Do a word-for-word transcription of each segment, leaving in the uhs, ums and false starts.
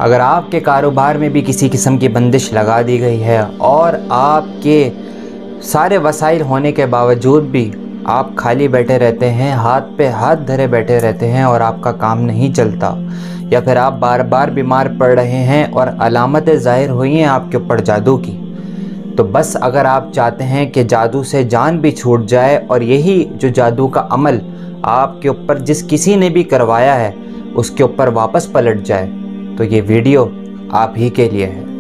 अगर आपके कारोबार में भी किसी किस्म की बंदिश लगा दी गई है और आपके सारे वसाइल होने के बावजूद भी आप खाली बैठे रहते हैं, हाथ पे हाथ धरे बैठे रहते हैं और आपका काम नहीं चलता, या फिर आप बार बार बीमार पड़ रहे हैं और अलामतें ज़ाहिर हुई हैं आपके ऊपर जादू की, तो बस अगर आप चाहते हैं कि जादू से जान भी छूट जाए और यही जो जादू का अमल आपके ऊपर जिस किसी ने भी करवाया है उसके ऊपर वापस पलट जाए, तो ये वीडियो आप ही के लिए है।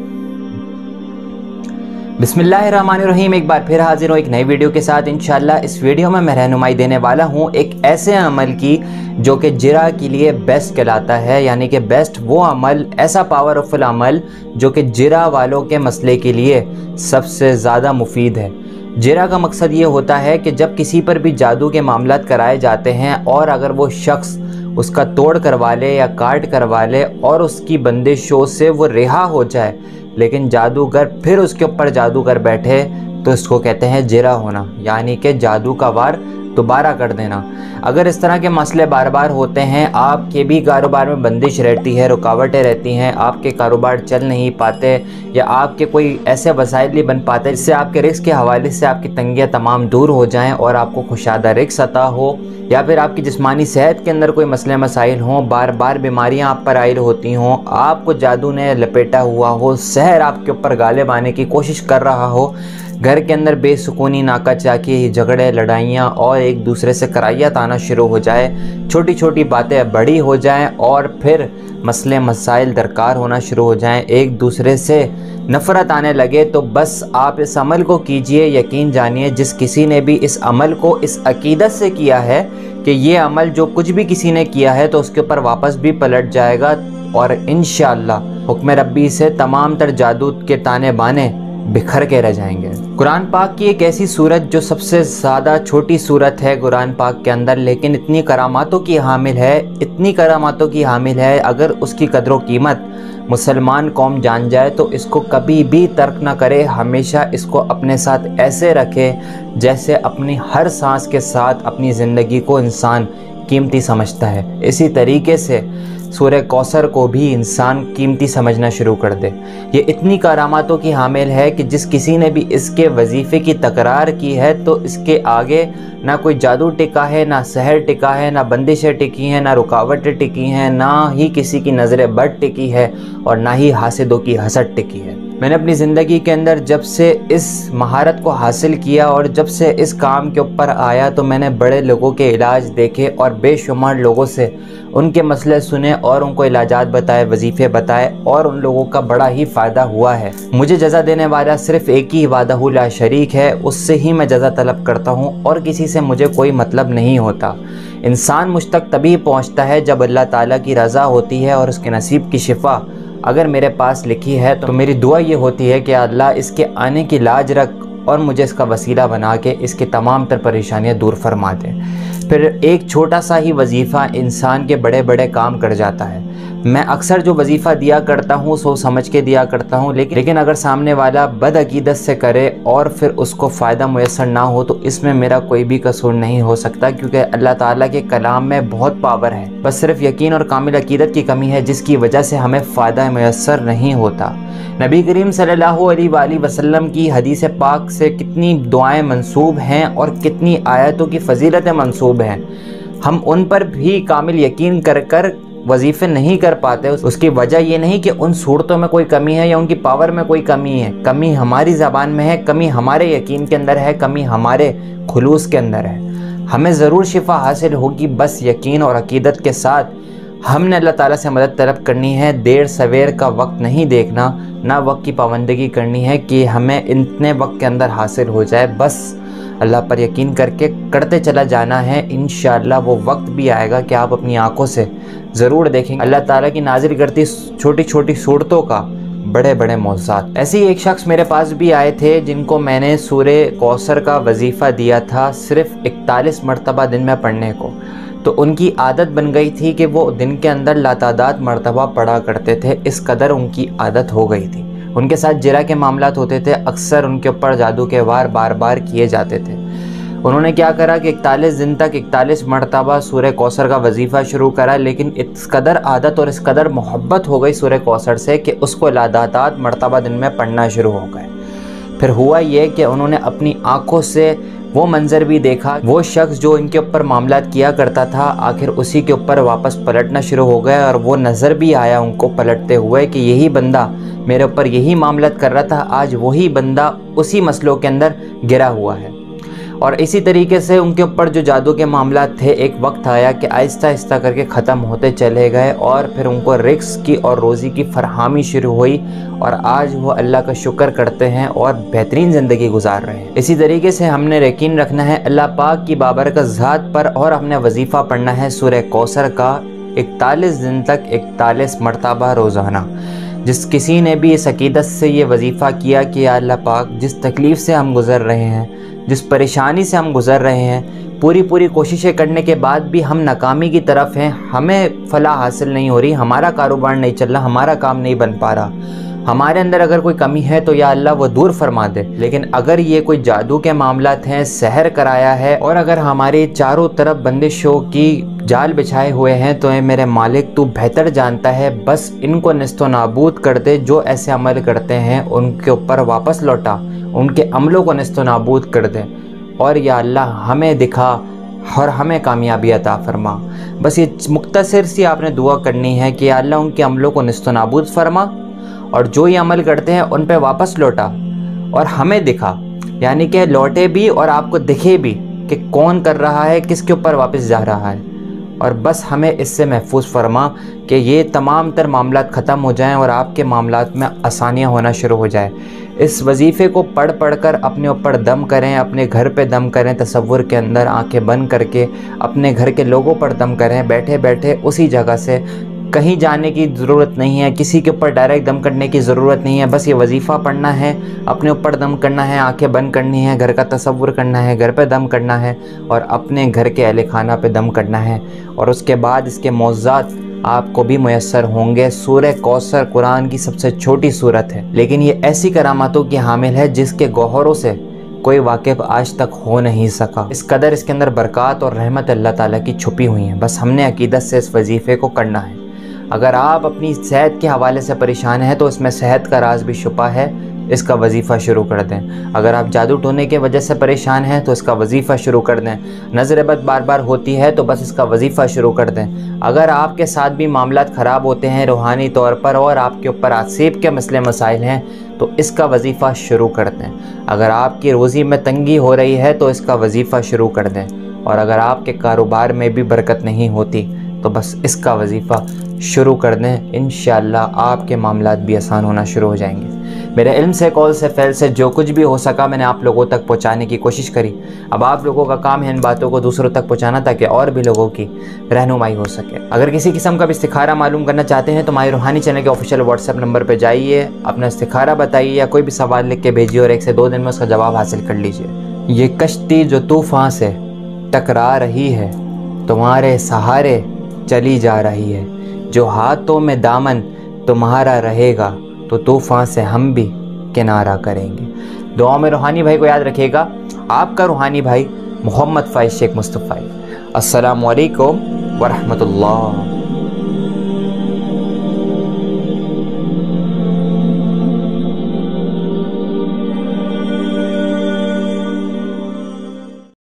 बिस्मिल्लाहिर्रहमानिर्रहीम। एक बार फिर हाजिर हूँ एक नई वीडियो के साथ। इंशाल्लाह इस वीडियो में मैं रहनुमाई देने वाला हूँ एक ऐसे अमल की जो कि जिरा के लिए बेस्ट कहलाता है, यानी कि बेस्ट वो अमल, ऐसा पावरफुल अमल जो कि जिरा वालों के मसले के लिए सबसे ज़्यादा मुफीद है। जिरा का मकसद ये होता है कि जब किसी पर भी जादू के मामलात कराए जाते हैं और अगर वो शख्स उसका तोड़ करवा ले या काट करवा ले और उसकी बंदिशों से वो रिहा हो जाए, लेकिन जादूगर फिर उसके ऊपर जादू कर बैठे, तो इसको कहते हैं जिरा होना, यानी कि जादू का वार दोबारा कर देना। अगर इस तरह के मसले बार बार होते हैं, आपके भी कारोबार में बंदिश रहती है, रुकावटें रहती हैं, आपके कारोबार चल नहीं पाते या आपके कोई ऐसे वसाइल नहीं बन पाते जिससे आपके रिस्क के हवाले से आपकी तंगियाँ तमाम दूर हो जाएं और आपको खुशादा रिस्क अता हो, या फिर आपकी जिस्मानी सेहत के अंदर कोई मसले मसाइल हों, बार बार बीमारियां आप पर आयल होती हों, आपको जादू ने लपेटा हुआ हो, सहर आपके ऊपर गालिब आने की कोशिश कर रहा हो, घर के अंदर बेसुकूनी, नाका चाकी, झगड़े, लड़ाइयाँ और एक दूसरे से कराइयात आना शुरू हो जाए, छोटी छोटी बातें बड़ी हो जाएं और फिर मसले मसाइल दरकार होना शुरू हो जाएं, एक दूसरे से नफ़रत आने लगे, तो बस आप इस अमल को कीजिए। यकीन जानिए, जिस किसी ने भी इस अमल को इस अकीदत से किया है कि ये अमल जो कुछ भी किसी ने किया है तो उसके ऊपर वापस भी पलट जाएगा और इंशाअल्लाह हुक्म रब्बी से तमाम तर जादू के ताने बाने बिखर के रह जाएंगे। कुरान पाक की एक ऐसी सूरत जो सबसे ज़्यादा छोटी सूरत है कुरान पाक के अंदर, लेकिन इतनी करामातों की हामिल है, इतनी करामातों की हामिल है, अगर उसकी कदर व कीमत मुसलमान कौम जान जाए तो इसको कभी भी तर्क ना करे, हमेशा इसको अपने साथ ऐसे रखे जैसे अपनी हर सांस के साथ अपनी ज़िंदगी को इंसान कीमती समझता है। इसी तरीके से सूरह कौसर को भी इंसान कीमती समझना शुरू कर दे। ये इतनी करामातों की हामिल है कि जिस किसी ने भी इसके वजीफ़े की तकरार की है तो इसके आगे ना कोई जादू टिका है, ना सहर टिका है, ना बंदिशें टिकी हैं, ना रुकावटें टिकी हैं, ना ही किसी की नज़र बद टिकी है और ना ही हासिदों की हसद टिकी है। मैंने अपनी ज़िंदगी के अंदर जब से इस महारत को हासिल किया और जब से इस काम के ऊपर आया तो मैंने बड़े लोगों के इलाज देखे और बेशुमार लोगों से उनके मसले सुने और उनको इलाजात बताए, वजीफ़े बताए और उन लोगों का बड़ा ही फ़ायदा हुआ है। मुझे जज़ा देने वाला सिर्फ़ एक ही वादहू ला शरीक है, उससे ही मैं जज़ा तलब करता हूँ और किसी से मुझे कोई मतलब नहीं होता। इंसान मुझ तक तभी पहुँचता है जब अल्लाह ताला की रज़ा होती है और उसके नसीब की शिफा अगर मेरे पास लिखी है, तो मेरी दुआ ये होती है कि अल्लाह इसके आने की लाज रख और मुझे इसका वसीला बना के इसकी तमाम तर परेशानियां दूर फरमा दे। फिर एक छोटा सा ही वजीफ़ा इंसान के बड़े बड़े काम कर जाता है। मैं अक्सर जो वजीफ़ा दिया करता हूँ सोच समझ के दिया करता हूँ, लेकिन लेकिन अगर सामने वाला बदअकीदत से करे और फिर उसको फ़ायदा मुयस्सर ना हो तो इसमें मेरा कोई भी कसूर नहीं हो सकता, क्योंकि अल्लाह ताला के कलाम में बहुत पावर है। बस सिर्फ यकीन और कामिल अकीदत की कमी है जिसकी वजह से हमें फ़ायदा मुयस्सर नहीं होता। नबी करीम सल्लल्लाहु अलैहि वसल्लम की हदीस पाक से कितनी दुआएं मंसूब हैं और कितनी आयतों की फजीलतें मंसूब हैं। हम उन पर भी कामिल यकीन कर कर वजीफ़े नहीं कर पाते। उसकी वजह ये नहीं कि उन सूरतों में कोई कमी है या उनकी पावर में कोई कमी है। कमी हमारी ज़बान में है, कमी हमारे यकीन के अंदर है, कमी हमारे खुलूस के अंदर है। हमें ज़रूर शिफा हासिल होगी, बस यकीन और अकीदत के साथ हमने अल्लाह ताला से मदद तलब करनी है। देर सवेर का वक्त नहीं देखना, ना वक्त की पाबंदी करनी है कि हमें इतने वक्त के अंदर हासिल हो जाए। बस अल्लाह पर यकीन करके करते चला जाना है। इंशाअल्लाह वो वक्त भी आएगा कि आप अपनी आंखों से ज़रूर देखेंगे अल्लाह ताला की नाजिल करती छोटी छोटी सूरतों का बड़े बड़े मौज़ात। ऐसे ही एक शख्स मेरे पास भी आए थे जिनको मैंने सूरे कौसर का वजीफ़ा दिया था सिर्फ़ इकतालीस मरतबा दिन में पढ़ने को। तो उनकी आदत बन गई थी कि वो दिन के अंदर लातादाद मरतबा पढ़ा करते थे, इस कदर उनकी आदत हो गई थी। उनके साथ जिरा के मामलात होते थे, अक्सर उनके ऊपर जादू के वार बार बार किए जाते थे। उन्होंने क्या करा कि इकतालीस दिन तक इकतालीस मरतबा सूरह कौसर का वजीफ़ा शुरू करा, लेकिन इस कदर आदत और इस कदर मोहब्बत हो गई सूरह कौसर से कि उसको लादाताद मरतबा दिन में पढ़ना शुरू हो गए। फिर हुआ ये कि उन्होंने अपनी आँखों से वो मंज़र भी देखा, वो शख्स जो इनके ऊपर मामलात किया करता था आखिर उसी के ऊपर वापस पलटना शुरू हो गया, और वो नज़र भी आया उनको पलटते हुए कि यही बंदा मेरे ऊपर यही मामलात कर रहा था, आज वही बंदा उसी मसलों के अंदर गिरा हुआ है। और इसी तरीके से उनके ऊपर जो जादू के मामलात थे, एक वक्त आया कि आहिस्ता आहिस्ता करके ख़त्म होते चले गए, और फिर उनको रिस्क की और रोज़ी की फरहमी शुरू हुई, और आज वो अल्लाह का शुक्र करते हैं और बेहतरीन ज़िंदगी गुजार रहे हैं। इसी तरीके से हमने यकीन रखना है अल्लाह पाक की बाबरकत ज़ात पर, और हमने वजीफ़ा पढ़ना है सूरह कौसर का इकतालीस दिन तक इकतालीस मरतबा रोज़ाना। जिस किसी ने भी इस अकीदत से ये वजीफ़ा किया कि या अल्लाह पाक, जिस तकलीफ़ से हम गुज़र रहे हैं, जिस परेशानी से हम गुज़र रहे हैं, पूरी पूरी कोशिशें करने के बाद भी हम नाकामी की तरफ हैं, हमें फलाह हासिल नहीं हो रही, हमारा कारोबार नहीं चल रहा, हमारा काम नहीं बन पा रहा, हमारे अंदर अगर कोई कमी है तो या अल्लाह वो दूर फरमा दे। लेकिन अगर ये कोई जादू के मामलात हैं, सहर कराया है, और अगर हमारे चारों तरफ बंदिशों की जाल बिछाए हुए हैं, तो ए मेरे मालिक तू बेहतर जानता है, बस इनको निस्तो नाबूद कर दे। जो ऐसे अमल करते हैं उनके ऊपर वापस लौटा, उनके अमलों को निस्तो नाबूद कर दे, और या अल्लाह हमें दिखा और हमें कामयाबी अता फरमा। बस ये मुख्तसर सी आपने दुआ करनी है कि या अल्लाह उनके अमलों को निस्तो नाबूद फरमा, और जो ये अमल करते हैं उन पे वापस लौटा और हमें दिखा, यानी कि लौटे भी और आपको दिखे भी कि कौन कर रहा है, किसके ऊपर वापस जा रहा है, और बस हमें इससे महफूज फरमा कि ये तमाम तर मामलात ख़त्म हो जाएं और आपके मामलात में आसानियाँ होना शुरू हो जाए। इस वजीफ़े को पढ़ पढ़ कर अपने ऊपर दम करें, अपने घर पे दम करें, तसव्वुर के अंदर आंखें बंद करके अपने घर के लोगों पर दम करें, बैठे बैठे उसी जगह से, कहीं जाने की ज़रूरत नहीं है, किसी के ऊपर डायरेक्ट दम करने की ज़रूरत नहीं है। बस ये वजीफ़ा पढ़ना है, अपने ऊपर दम करना है, आंखें बंद करनी है, घर का तसव्वुर करना है, घर पे दम करना है, और अपने घर के अहले खाना पे दम करना है, और उसके बाद इसके मौज़ात आपको भी मुयस्सर होंगे। सूरह कौसर कुरान की सबसे छोटी सूरत है, लेकिन ये ऐसी करामातों की हामिल है जिसके गौहरों से कोई वाकिफ़ आज तक हो नहीं सका। इस कदर इसके अंदर बरक़ात और रहमत अल्लाह ताला की छुपी हुई हैं। बस हमने अकीदत से इस वजीफ़े को करना है। अगर आप अपनी सेहत के हवाले से परेशान हैं तो इसमें सेहत का राज भी छुपा है, इसका वजीफ़ा शुरू कर दें। अगर आप जादू टोने के वजह से परेशान हैं तो इसका वजीफ़ा शुरू कर दें। नज़र बद बार बार होती है तो बस इसका वजीफ़ा शुरू कर दें। अगर आपके साथ भी मामलात ख़राब होते हैं रूहानी तौर पर, और आपके ऊपर आसीब के मसले मसाइल हैं, तो इसका वजीफ़ा शुरू कर दें। अगर आपकी रोज़ी में तंगी हो रही है तो इसका वजीफ़ा शुरू कर दें। और अगर आपके कारोबार में भी बरकत नहीं होती तो बस इसका वजीफ़ा शुरू कर दें। इंशाअल्लाह आपके मामलात भी आसान होना शुरू हो जाएंगे। मेरे इल्म से, कौल से, फ़ैल से जो कुछ भी हो सका मैंने आप लोगों तक पहुंचाने की कोशिश करी। अब आप लोगों का काम है इन बातों को दूसरों तक पहुंचाना, ताकि और भी लोगों की रहनुमाई हो सके। अगर किसी किस्म का भी इस्तिखारा मालूम करना चाहते हैं तो माही रूहानी चैनल के ऑफिशियल व्हाट्सएप नंबर पर जाइए, अपना इस्तिखारा बताइए या कोई भी सवाल लिख के भेजिए, और एक से दो दिन में उसका जवाब हासिल कर लीजिए। ये कश्ती जो तूफ़ान से टकरा रही है, तुम्हारे सहारे चली जा रही है, जो हाथों में दामन तुम्हारा रहेगा तो तूफ़ान से हम भी किनारा करेंगे। दुआ में रूहानी भाई को याद रखिएगा। आपका रूहानी भाई मोहम्मद फ़ाइज़ शेख मुस्तफ़ा। अस्सलामु अलैकुम व रहमतुल्लाह।